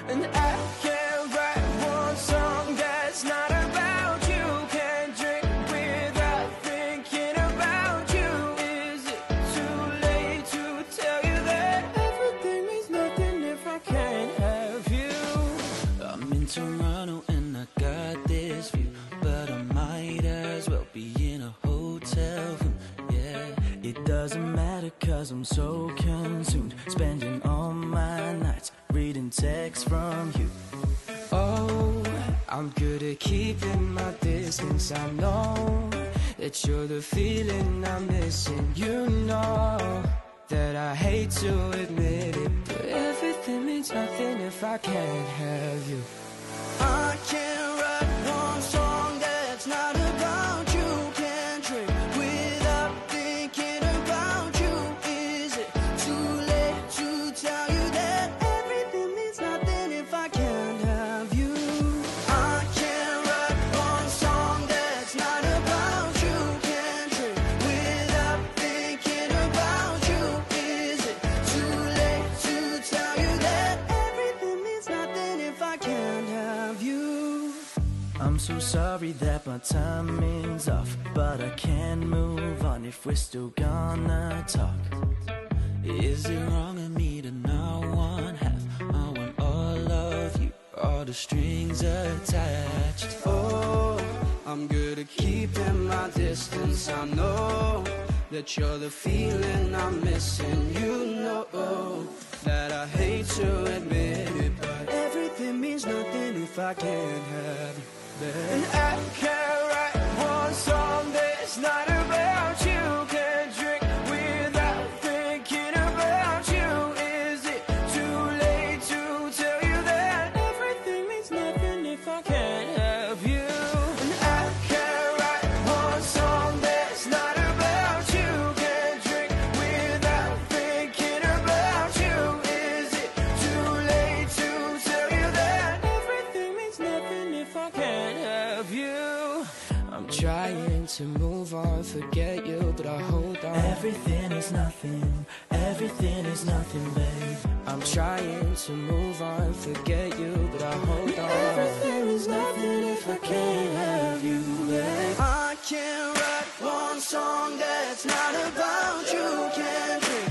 And I can't write one song that's not about you. Can't drink without thinking about you. Is it too late to tell you that everything means nothing if I can't have you? I'm in Toronto and I got this view, but I might as well be in a hotel room. Yeah, it doesn't matter cause I'm so consumed, spending all my nights reading texts from you. Oh, I'm good at keeping my distance. I know that you're the feeling I'm missing. You know that I hate to admit it, but everything means nothing if I can't have you. I can't write one song that's not about you. Can't drink without thinking about you. Is it too late to tell you that everything means nothing if I can't have you? I can't write one song that's not about you. Can't drink without thinking about you. Is it too late to tell you that everything means nothing if I can't have you? I'm so sorry that my timing's off, but I can't move on if we're still gonna talk. Is it wrong of me to not want half? I want all of you, all the strings attached. Oh, I'm good at keeping my distance. I know that you're the feeling I'm missing. You know that I hate to admit it, but everything means nothing if I can't have you. And I can't write one song that's not about you. Can't drink without thinking about you. Is it too late to tell you that everything means nothing if I can't have you? And I can't write one song that's not about you. Can't drink without thinking about you. Is it too late to tell you that everything means nothing if I can't have you? I'm trying to move on, forget you, but I hold on. Everything is nothing, everything is nothing, babe. I'm trying to move on, forget you, but I hold on. Everything is nothing if I can't have you, babe. I can't write one song that's not about you. Can't drink